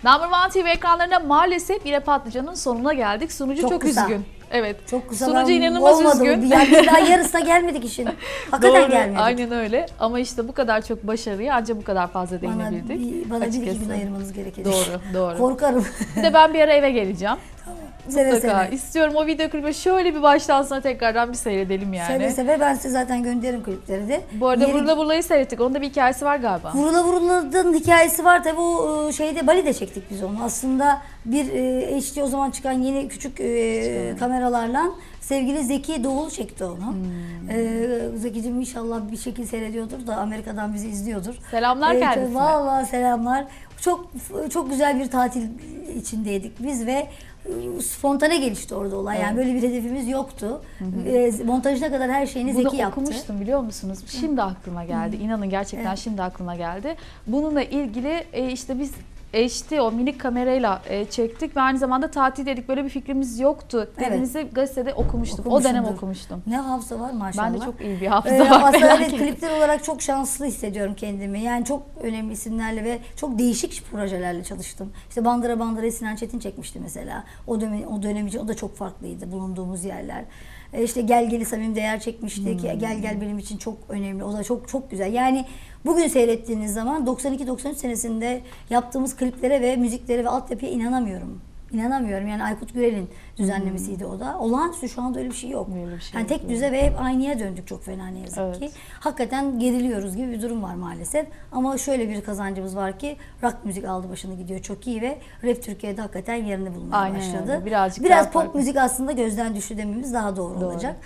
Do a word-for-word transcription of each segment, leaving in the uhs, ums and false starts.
Number One T V ekranlarında maalesef yine patlıcanın sonuna geldik. Sunucu çok, Çok çok kısa. üzgün. Evet. Çok kısa. Sunucu ben inanılmaz olmadı. üzgün. Yani daha yarısına gelmedik işin. Hakikaten Doğru, gelmedik. aynen öyle. Ama işte bu kadar çok başarıya ancak bu kadar fazla Bana, değinebildik. bir, bana bir iki Açıkçası. gün ayırmanız gerekecek. Doğru, doğru. Korkarım. Bir de ben bir ara eve geleceğim. Seve Mutlaka. seve. İstiyorum o video klibi şöyle bir baştan sona tekrardan bir seyredelim yani. Seve seve ben size zaten gönderirim klipleri de. Bu arada Yeri- Vurula Vurula'yı seyrettik. Onun da bir hikayesi var galiba. Vurula Vurula'nın hikayesi var tabi o şeyde Bali'de çektik biz onu. Aslında bir e, H D o zaman çıkan yeni küçük e, kameralarla sevgili Zeki Doğulu çekti onu. Hmm. E, Zeki'cim inşallah bir şekilde seyrediyordur da Amerika'dan bizi izliyordur. Selamlar E, kendisine. Vallahi selamlar. Çok çok güzel bir tatil içindeydik biz ve e, spontane gelişti orada olay. Yani böyle bir hedefimiz yoktu. Hı hı. E, montajına kadar her şeyini Bunu Zeki yaptı. okumuştum biliyor musunuz? Şimdi aklıma geldi. İnanın gerçekten Evet. şimdi aklıma geldi. Bununla ilgili e, işte biz H D o minik kamerayla e, çektik ve aynı zamanda tatil dedik. Böyle bir fikrimiz yoktu. Dediğinizi evet. gazetede okumuştum. O dönem okumuştum. Ne hafıza var maşallah. Ben de çok iyi bir hafıza ee, var. Aslında evet, klipler olarak çok şanslı hissediyorum kendimi. Yani çok önemli isimlerle ve çok değişik projelerle çalıştım. İşte Bandıra Bandıra Sinan Çetin çekmişti mesela. O dönem, o dönem için o da çok farklıydı bulunduğumuz yerler. Ee, işte Gel Gel'i Samim Değer çekmiştik. Hmm. Gel Gel benim için çok önemli. O da çok çok güzel. Yani bugün seyrettiğiniz zaman doksan iki doksan üç senesinde yaptığımız kliplere ve müziklere ve altyapıya inanamıyorum. İnanamıyorum. Yani Aykut Gürel'in düzenlemesiydi hmm. o da. Olağanüstü şu anda öyle bir şey yok. Öyle bir şey yani yok, tek düze ve hep aynıya döndük çok fena ne yazık evet. ki. Hakikaten geriliyoruz gibi bir durum var maalesef. Ama şöyle bir kazancımız var ki rock müzik aldı başını gidiyor çok iyi ve rap Türkiye'de hakikaten yerini bulmaya aynen başladı. Öyle. Birazcık Biraz pop farklı. müzik aslında gözden düştü dememiz daha doğru, doğru. olacak.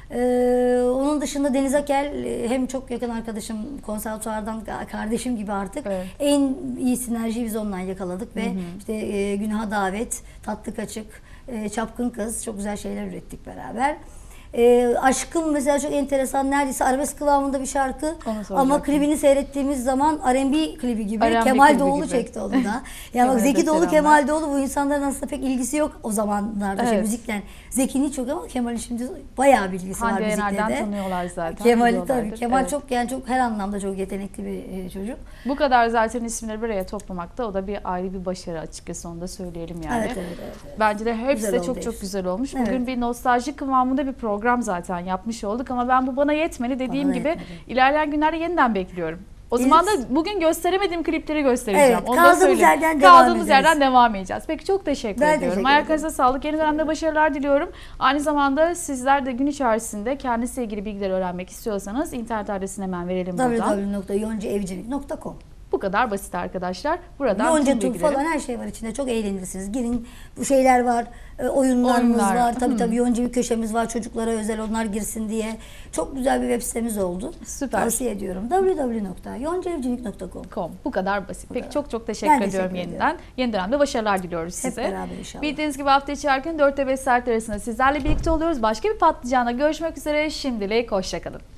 Ee, onun dışında Deniz Akel hem çok yakın arkadaşım, konservatuvardan kardeşim gibi artık. Evet. En iyi sinerjiyi biz onunla yakaladık ve hı hı. işte e, Günaha Davet, Tatlı Kaçık, e, Çapkın Kız çok güzel şeyler ürettik beraber. E, Aşkım mesela çok enteresan, neredeyse arabesk kıvamında bir şarkı ama klibini seyrettiğimiz zaman R and B klibi gibi R and B Kemal Doğulu gibi. Çekti onu da. Yani bak Zeki Doğulu, Kemal Doğulu bu insanların aslında pek ilgisi yok o zamanlarda evet. şey, müzikle. Zeki'nin çok ama Kemal'in şimdi bayağı bilgisi Hande var müzikle de. Hande tanıyorlar zaten. Kemal'i tabii. Kemal evet. çok yani çok her anlamda çok yetenekli bir çocuk. Bu kadar zaten isimleri bir araya toplamak da o da bir ayrı bir başarı açıkçası onu da söyleyelim yani. Evet, evet, evet, evet. Bence de hepsi de çok çok güzel olmuş. Bugün evet. bir nostalji kıvamında bir program zaten yapmış olduk ama ben bu bana yetmedi dediğim bana gibi yetmedi. İlerleyen günlerde yeniden bekliyorum. O Biz, zaman da bugün gösteremediğim klipleri göstereceğim. Evet, Onu kaldığımız yerden devam Kaldığımız ederiz. yerden devam edeceğiz. Peki çok teşekkür ben ediyorum. Teşekkür Ayaklarınıza sağlık. Yeni dönemde başarılar diliyorum. Aynı zamanda sizler de gün içerisinde kendisiyle ilgili bilgileri öğrenmek istiyorsanız internet adresini hemen verelim buradan. w w w nokta yonca evcilik nokta com Bu kadar basit arkadaşlar. Buradan Yonca Tur falan her şey var içinde. Çok eğlenirsiniz. Girin, bu şeyler var. E, oyunlarımız Oyunlar. var. Tabii hmm. tabii Yonca bir köşemiz var. Çocuklara özel onlar girsin diye. Çok güzel bir web sitemiz oldu. Süper. Tavsiye ediyorum. w w w nokta yonca evcilik nokta com Bu kadar basit. Bu Peki kadar. çok çok teşekkür ben ediyorum teşekkür yeniden. Ediyorum. Yeni dönemde başarılar diliyoruz size. Hep beraber inşallah. Bildiğiniz gibi hafta içi her gün dört ile beş saat arasında sizlerle birlikte oluyoruz. Başka bir patlıcanla görüşmek üzere. Şimdilik hoşçakalın.